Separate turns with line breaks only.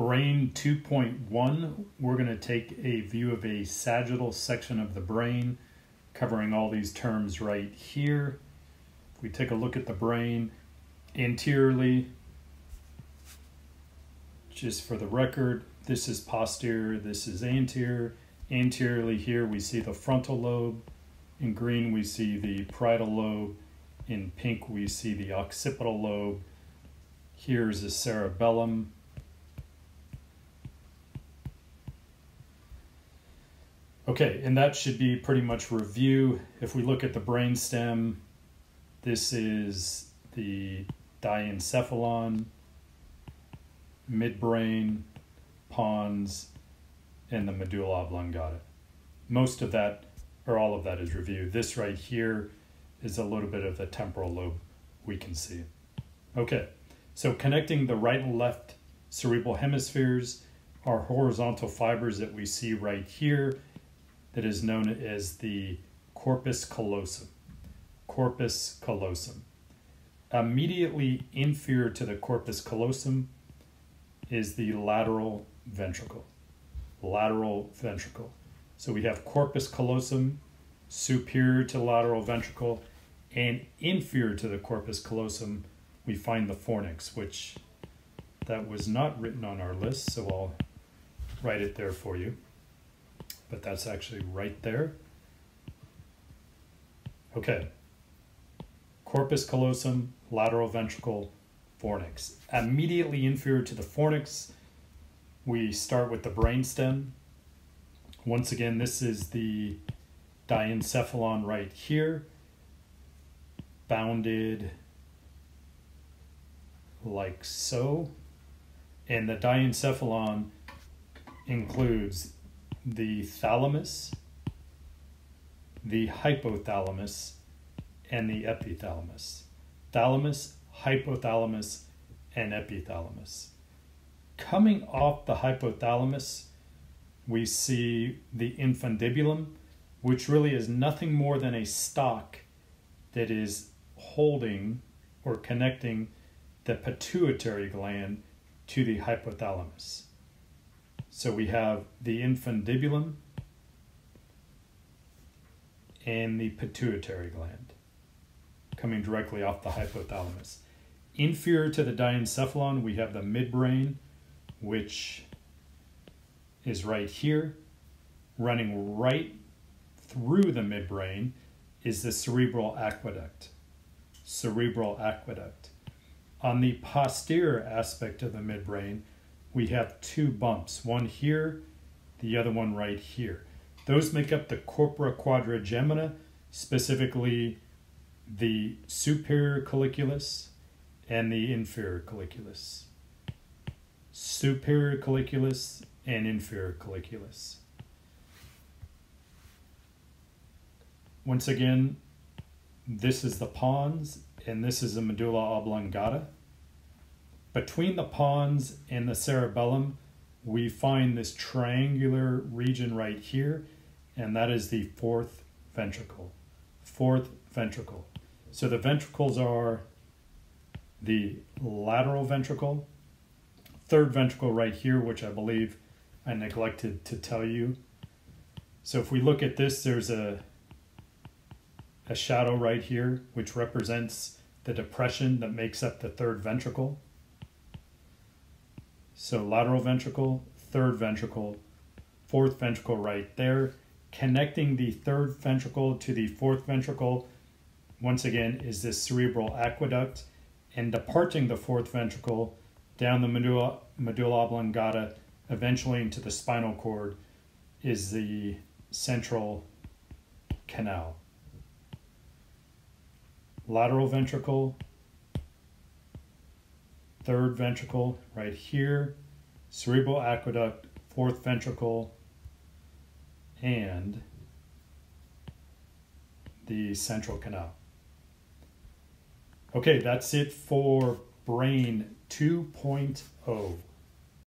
Brain 2.1, we're going to take a view of a sagittal section of the brain, covering all these terms right here. If we take a look at the brain anteriorly, just for the record, this is posterior, this is anterior. Anteriorly here we see the frontal lobe. In green we see the parietal lobe. In pink we see the occipital lobe. Here's the cerebellum. Okay, and that should be pretty much review. If we look at the brainstem, this is the diencephalon, midbrain, pons, and the medulla oblongata. Most of that, or all of that, is review. This right here is a little bit of the temporal lobe we can see. Okay, so connecting the right and left cerebral hemispheres are horizontal fibers that we see right here that is known as the corpus callosum. Corpus callosum. Immediately inferior to the corpus callosum is the lateral ventricle. Lateral ventricle. So we have corpus callosum superior to lateral ventricle, and inferior to the corpus callosum we find the fornix, which that was not written on our list, so I'll write it there for you. But that's actually right there. Okay. Corpus callosum, lateral ventricle, fornix. Immediately inferior to the fornix, we start with the brainstem. Once again, this is the diencephalon right here, bounded like so. And the diencephalon includes the thalamus, the hypothalamus, and the epithalamus. Thalamus, hypothalamus, and epithalamus. Coming off the hypothalamus, we see the infundibulum, which really is nothing more than a stalk that is holding or connecting the pituitary gland to the hypothalamus. So we have the infundibulum and the pituitary gland coming directly off the hypothalamus. Inferior to the diencephalon, we have the midbrain, which is right here. Running right through the midbrain is the cerebral aqueduct. Cerebral aqueduct. On the posterior aspect of the midbrain, we have two bumps, one here, the other one right here. Those make up the corpora quadrigemina, specifically the superior colliculus and the inferior colliculus. Superior colliculus and inferior colliculus. Once again, this is the pons and this is the medulla oblongata. Between the pons and the cerebellum, we find this triangular region right here, and that is the fourth ventricle. Fourth ventricle. So the ventricles are the lateral ventricle, third ventricle right here, which I believe I neglected to tell you. So if we look at this, there's a shadow right here, which represents the depression that makes up the third ventricle. So lateral ventricle, third ventricle, fourth ventricle right there. Connecting the third ventricle to the fourth ventricle, once again, is this cerebral aqueduct. And departing the fourth ventricle down the medulla oblongata, eventually into the spinal cord, is the central canal. Lateral ventricle, third ventricle right here, cerebral aqueduct, fourth ventricle, and the central canal. Okay, that's it for Brain 2.0.